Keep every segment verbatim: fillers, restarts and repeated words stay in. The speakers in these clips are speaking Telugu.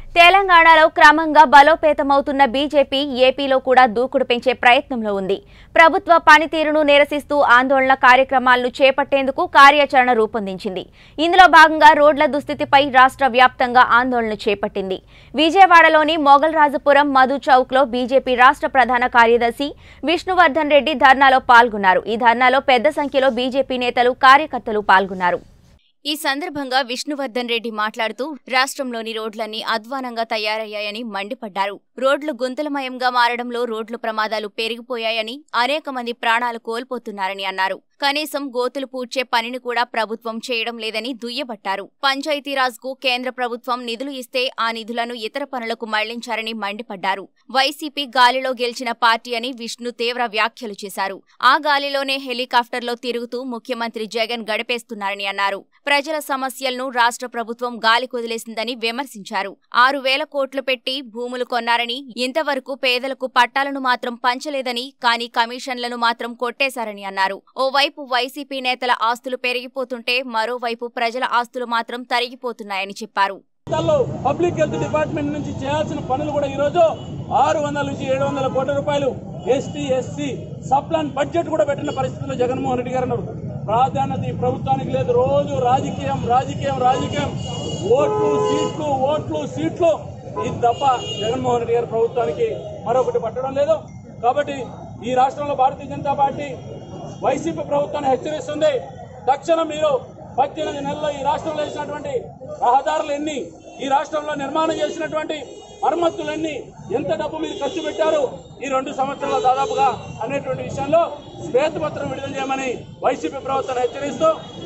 తెలంగాణలో క్రమంగా బలోపేతమవుతున్న బీజేపీ ఏపీలో కూడా దూకుడు పెంచే ప్రయత్నంలో ఉంది. ప్రభుత్వ పనితీరును నిరసిస్తూ ఆందోళన కార్యక్రమాలను చేపట్టేందుకు కార్యాచరణ రూపొందించింది. ఇందులో భాగంగా రోడ్ల దుస్థితిపై రాష్ట్ర వ్యాప్తంగా ఆందోళన చేపట్టింది. విజయవాడలోని మొగల్రాజుపురం మధు చౌక్లో బీజేపీ రాష్ట్ర ప్రధాన కార్యదర్శి విష్ణువర్ధన్ రెడ్డి ధర్నాలో పాల్గొన్నారు. ఈ ధర్నాలో పెద్ద సంఖ్యలో బీజేపీ నేతలు, కార్యకర్తలు పాల్గొన్నారు. ఈ సందర్భంగా విష్ణువర్ధన్ రెడ్డి మాట్లాడుతూ రాష్ట్రంలోని రోడ్లన్నీ అధ్వానంగా తయారయ్యాయని మండిపడ్డారు. రోడ్లు గుంతలమయంగా మారడంలో రోడ్లు ప్రమాదాలు పెరిగిపోయాయని, అనేక మంది ప్రాణాలు కోల్పోతున్నారని అన్నారు. కనీసం గోతులు పూడ్చే పనిని కూడా ప్రభుత్వం చేయడం లేదని దుయ్యబట్టారు. పంచాయతీరాజ్ కు కేంద్ర ప్రభుత్వం నిధులు ఇస్తే ఆ నిధులను ఇతర పనులకు మళ్లించారని మండిపడ్డారు. వైసీపీ గాలిలో గెలిచిన పార్టీ అని విష్ణు తీవ్ర వ్యాఖ్యలు చేశారు. ఆ గాలిలోనే హెలికాప్టర్లో తిరుగుతూ ముఖ్యమంత్రి జగన్ గడిపేస్తున్నారని అన్నారు. ప్రజల సమస్యలను రాష్ట్ర ప్రభుత్వం గాలి కొదిలేసిందని విమర్శించారు. ఆరు వేల కోట్లు పెట్టి భూములు కొన్నారని, ఇంతవరకు పేదలకు పట్టాలను మాత్రం పంచలేదని, కానీ కమిషన్లను మాత్రం కొట్టేశారని అన్నారు. ఓవైపు వైసీపీ నేతల ఆస్తులు పెరిగిపోతుంటే మరోవైపు ప్రజల ఆస్తులు మాత్రం తరిగిపోతున్నాయని చెప్పారు. పబ్లిక్ హెల్త్ డిపార్ట్మెంట్ నుంచి చేయాల్సిన పనులు కూడా ఈ రోజు ఆరు వందల నుంచి ఏడు వందల కోట్ల రూపాయలు ఎస్టీ ఎస్సీ సప్లాన్ బడ్జెట్ కూడా పెట్టిన పరిస్థితుల్లో జగన్మోహన్ రెడ్డి గారు అన్నారు. ప్రాధాన్యత ఈ ప్రభుత్వానికి లేదు. రోజు రాజకీయం రాజకీయం రాజకీయం ఓట్లు సీట్లు ఓట్లు సీట్లు ఇది తప్ప జగన్మోహన్ రెడ్డి గారి ప్రభుత్వానికి మరొకటి పట్టడం లేదు. కాబట్టి ఈ రాష్ట్రంలో భారతీయ జనతా పార్టీ వైసీపీ ప్రభుత్వాన్ని హెచ్చరిస్తుంది. తక్షణం మీరు పద్దెనిమిది నెలల్లో ఈ రాష్ట్రంలో వేసినటువంటి రహదారులు ఎన్ని, ఈ రాష్ట్రంలో నిర్మాణం చేసినటువంటి మరమ్మతులన్నీ, ఎంత డబ్బు మీరు ఖర్చు పెట్టారు ఈ రెండు సంవత్సరాల దాదాపుగా అనేటువంటి విషయంలో శ్వేతపత్రం విడుదల చేయమని వైసీపీ ప్రభుత్వాన్ని హెచ్చరిస్తూ,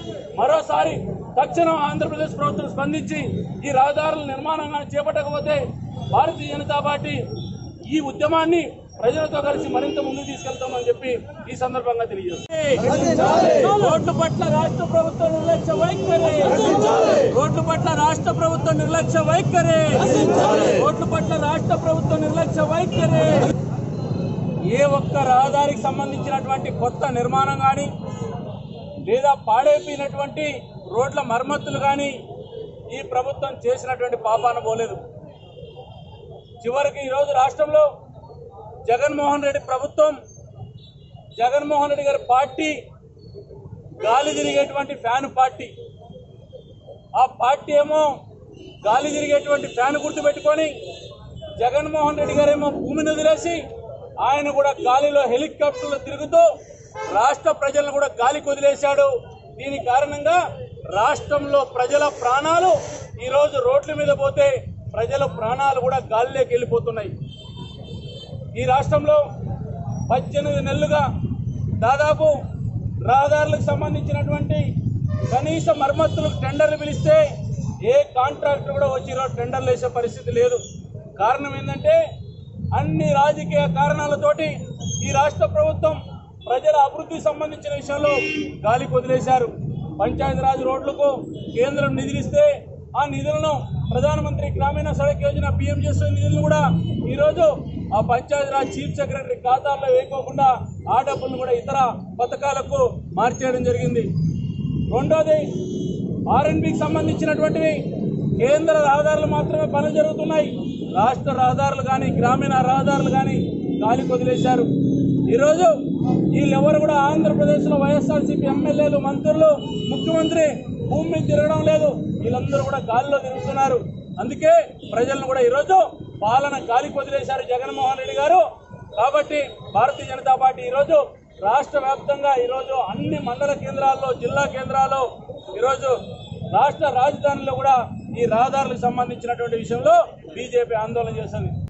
మరోసారి తక్షణం ఆంధ్రప్రదేశ్ ప్రభుత్వం స్పందించి ఈ రహదారుల నిర్మాణం చేపట్టకపోతే భారతీయ జనతా పార్టీ ఈ ఉద్యమాన్ని ప్రజలతో కలిసి మరింత ముందుకు తీసుకెళ్తామని చెప్పి ఈ సందర్భంగా తెలియజేస్తుంది. రోడ్ల పట్ల రాష్ట్ర ప్రభుత్వం నిర్లక్ష్య వైఖరి, రోడ్ల పట్ల రాష్ట్ర ప్రభుత్వం నిర్లక్ష్య వైఖరి, రోడ్ల పట్ల రాష్ట్ర ప్రభుత్వం నిర్లక్ష్య వైఖరి. ఏ ఒక్క రహదారికి సంబంధించినటువంటి కొత్త నిర్మాణం కానీ, లేదా పాడైపోయినటువంటి రోడ్ల మరమ్మతులు కానీ ఈ ప్రభుత్వం చేసినటువంటి పాపాన పోలేదు. చివరికి ఈరోజు రాష్ట్రంలో జగన్మోహన్ రెడ్డి ప్రభుత్వం, జగన్మోహన్ రెడ్డి గారి పార్టీ గాలి తిరిగేటువంటి ఫ్యాన్ పార్టీ. ఆ పార్టీ ఏమో గాలి తిరిగేటువంటి ఫ్యాన్ గుర్తు పెట్టుకొని, జగన్మోహన్ రెడ్డి గారేమో భూమిని వదిలేసి ఆయన కూడా గాలిలో హెలికాప్టర్లో తిరుగుతూ రాష్ట్ర ప్రజలను కూడా గాలికి వదిలేశాడు. దీని కారణంగా రాష్ట్రంలో ప్రజల ప్రాణాలు ఈరోజు రోడ్ల మీద పోతే ప్రజల ప్రాణాలు కూడా గాలిలోకి వెళ్ళిపోతున్నాయి. ఈ రాష్ట్రంలో పద్దెనిమిది నెలలుగా దాదాపు రహదారులకు సంబంధించినటువంటి కనీస మరమ్మతులకు టెండర్లు పిలిస్తే ఏ కాంట్రాక్టర్ కూడా వచ్చి ఈరోజు టెండర్లు వేసే పరిస్థితి లేదు. కారణం ఏంటంటే అన్ని రాజకీయ కారణాలతోటి ఈ రాష్ట్ర ప్రభుత్వం ప్రజల అభివృద్ధికి సంబంధించిన విషయంలో గాలికి వదిలేశారు. పంచాయతీరాజ్ రోడ్లకు కేంద్రం నిధులిస్తే ఆ నిధులను ప్రధానమంత్రి గ్రామీణ సడక్ యోజన పీఎం చేస్తున్న నిధులను కూడా ఈరోజు ఆ పంచాయతీరాజ్ చీఫ్ సెక్రటరీ ఖాతాల్లో వేయకోకుండా ఆ డబ్బులను కూడా ఇతర పథకాలకు మార్చేయడం జరిగింది. రెండోది, ఆర్ఎండ్బికి సంబంధించినటువంటివి కేంద్ర రహదారులు మాత్రమే పనులు జరుగుతున్నాయి. రాష్ట్ర రహదారులు కానీ గ్రామీణ రహదారులు కానీ గాలికి వదిలేశారు. ఈరోజు వీళ్ళెవరు కూడా ఆంధ్రప్రదేశ్లో వైఎస్ఆర్సీపీ ఎమ్మెల్యేలు, మంత్రులు, ముఖ్యమంత్రి భూమి మీద తిరగడం లేదు. వీళ్ళందరూ కూడా గాలిలో తిరుగుతున్నారు. అందుకే ప్రజలను కూడా ఈరోజు పాలన గాలికి వదిలేశారు జగన్మోహన్ రెడ్డి గారు. కాబట్టి భారతీయ జనతా పార్టీ ఈరోజు రాష్ట్ర వ్యాప్తంగా ఈరోజు అన్ని మండల కేంద్రాల్లో, జిల్లా కేంద్రాల్లో, ఈరోజు రాష్ట్ర రాజధానిలో కూడా ఈ రహదారులకు సంబంధించినటువంటి విషయంలో బీజేపీ ఆందోళన చేస్తుంది.